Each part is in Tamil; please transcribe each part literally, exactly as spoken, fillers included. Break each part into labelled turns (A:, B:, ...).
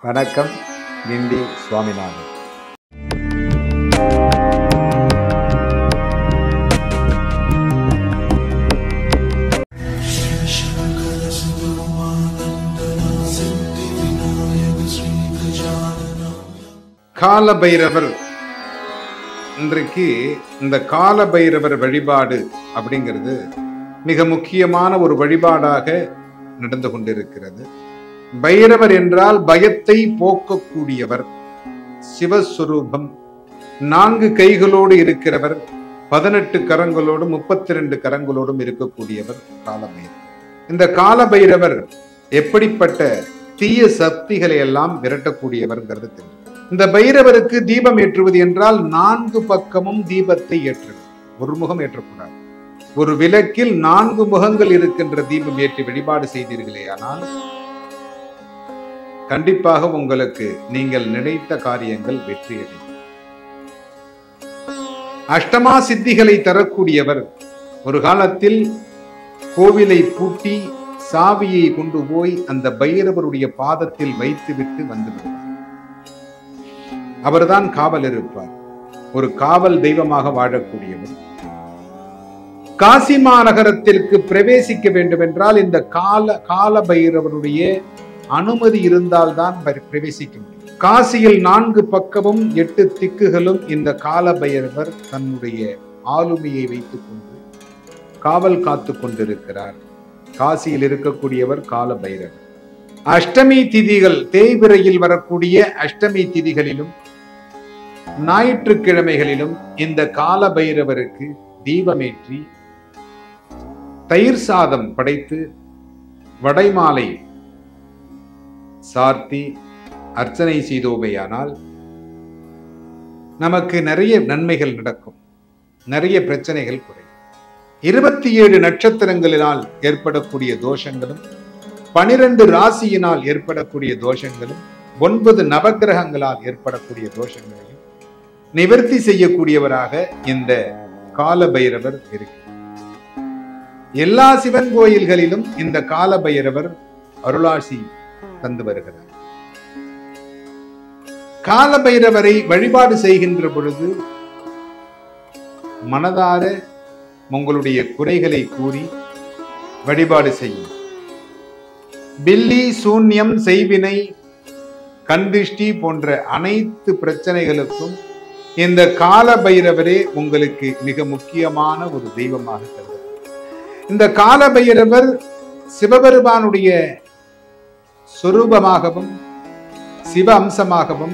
A: வணக்கம். கிண்டி சுவாமிநாதன். கால பைரவர் இன்றைக்கு இந்த கால பைரவர் வழிபாடு அப்படிங்கிறது மிக முக்கியமான ஒரு வழிபாடாக நடந்து கொண்டிருக்கிறது. பைரவர் என்றால் பயத்தை போக்கக்கூடியவர், சிவஸ்வரூபம், நான்கு கைகளோடு இருக்கிறவர், பதினெட்டு கரங்களோடும் முப்பத்தி ரெண்டு கரங்களோடும் இருக்கக்கூடியவர் கால பைரவர். இந்த கால பைரவர் எப்படிப்பட்ட தீய சக்திகளை எல்லாம் விரட்டக்கூடியவர்ங்கிறது தெரியும். இந்த பைரவருக்கு தீபம் ஏற்றுவது என்றால் நான்கு பக்கமும் தீபத்தை ஏற்றுவது, ஒரு முகம் ஏற்றக்கூடாது. ஒரு விளக்கில் நான்கு முகங்கள் இருக்கின்ற தீபம் ஏற்றி வழிபாடு செய்தீர்களே ஆனால் கண்டிப்பாக உங்களுக்கு நீங்கள் நினைத்த காரியங்கள் வெற்றியடையும். அஷ்டமா சித்திகளை தரக்கூடியவர். ஒரு காலத்தில் கோவிலை பூட்டி சாவியை கொண்டு போய் அந்த பைரவருடைய பாதத்தில் வைத்துவிட்டு வந்து விடுவார். அவர்தான் காவல் இருப்பார். ஒரு காவல் தெய்வமாக வாழக்கூடியவர். காசி மாநகரத்திற்கு பிரவேசிக்க வேண்டும் என்றால் இந்த கால கால பைரவருடைய அனுமதி இருந்தால்தான் பிரவேசிக்க முடியும். காசியில் நான்கு பக்கமும் எட்டு திக்குகளும் இந்த கால பைரவர் தன்னுடைய ஆளுமையை வைத்துக் கொண்டு காவல் காத்து கொண்டிருக்கிறார். காசியில் இருக்கக்கூடியவர் கால பைரவர். அஷ்டமி திதிகள், தேய்பிரையில் வரக்கூடிய அஷ்டமி திதிகளிலும் ஞாயிற்றுக்கிழமைகளிலும் இந்த கால பைரவருக்கு தீபமேற்றி தயிர் சாதம் படைத்து வடைமாலை சார்த்தி அர்ச்சனை செய்தோமையானால் நமக்கு நிறைய நன்மைகள் நடக்கும், நிறைய பிரச்சனைகள் குறையும். இருபத்தி ஏழு நட்சத்திரங்களினால் ஏற்படக்கூடிய தோஷங்களும், பனிரெண்டு ராசியினால் ஏற்படக்கூடிய தோஷங்களும், ஒன்பது நவக்கிரகங்களால் ஏற்படக்கூடிய தோஷங்களையும் நிவர்த்தி செய்யக்கூடியவராக இந்த கால பைரவர் இருக்கிறார். எல்லா சிவன் கோயில்களிலும் இந்த கால பைரவர் அருளாசி தந்து வருகிறார். கால பைரவரை வழிபாடு செய்கின்ற பொழுது மனதார உங்களுடைய குறைகளை கூறி வழிபாடு செய்யும். பில்லி, சூன்யம், செய்வினை, கண்திஷ்டி போன்ற அனைத்து பிரச்சனைகளுக்கும் இந்த கால பைரவரே உங்களுக்கு மிக முக்கியமான ஒரு தெய்வமாக கருது. இந்த கால பைரவர் சிவபெருமானுடைய சொரூபமாகவும் சிவ அம்சமாகவும்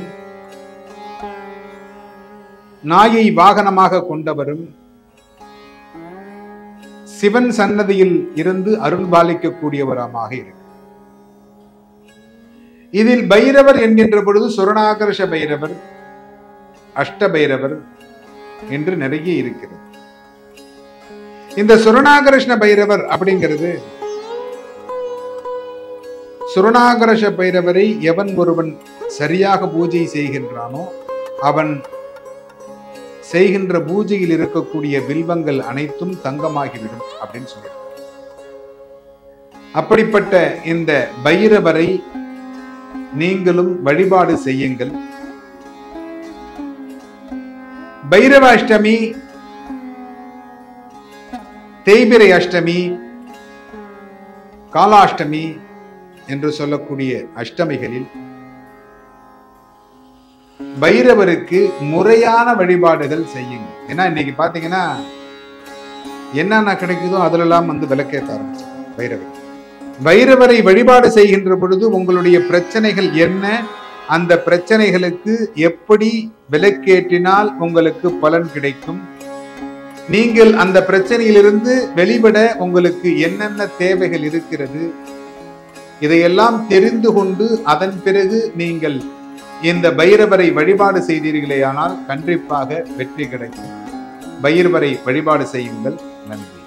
A: நாயை வாகனமாக கொண்டவரும் சிவன் சன்னதியில் இருந்து அருள் பாலிக்கக்கூடியவரமாக இருக்கு. இதில் பைரவர் என்கின்ற பொழுது சுரணாகர்ஷ பைரவர், அஷ்ட பைரவர் என்று நிறைய இருக்கிறது. இந்த சுரணாகர்ஷ்ண பைரவர் அப்படிங்கிறது, சுரணாகர்ஷ பைரவரை எவன் ஒருவன் சரியாக பூஜை செய்கின்றானோ அவன் செய்கின்ற பூஜையில் இருக்கக்கூடிய வில்வங்கள் அனைத்தும் தங்கமாகிவிடும் அப்படின்னு சொல்லியிருக்கார். அப்படிப்பட்ட இந்த பைரவரை நீங்களும் வழிபாடு செய்யுங்கள். பைரவ அஷ்டமி, தேய்பிரை அஷ்டமி, காலாஷ்டமி என்று சொல்லக்கூடிய அஷ்டமிகளில் பைரவருக்கு முறையான வழிபாடுகள் செய்யுங்க. ஏன்னா இன்னைக்கு பாத்தீங்கன்னா என்னென்ன கிடைக்குதோ அதிலெல்லாம் வந்து விளக்கேற்ற ஆரம்பிச்சு பைரவர். பைரவரை வழிபாடு செய்கின்ற பொழுது உங்களுடைய பிரச்சனைகள் என்ன, அந்த பிரச்சனைகளுக்கு எப்படி விளக்கேற்றினால் உங்களுக்கு பலன் கிடைக்கும், நீங்கள் அந்த பிரச்சனையிலிருந்து வெளிப்பட உங்களுக்கு என்னென்ன தேவைகள் இருக்கிறது, இதையெல்லாம் தெரிந்து கொண்டு அதன் பிறகு நீங்கள் இந்த பைரவரை வழிபாடு செய்தீர்களே ஆனால் கண்டிப்பாக வெற்றி கிடைக்கும். பைரவரை வழிபாடு செய்யுங்கள். நன்றி.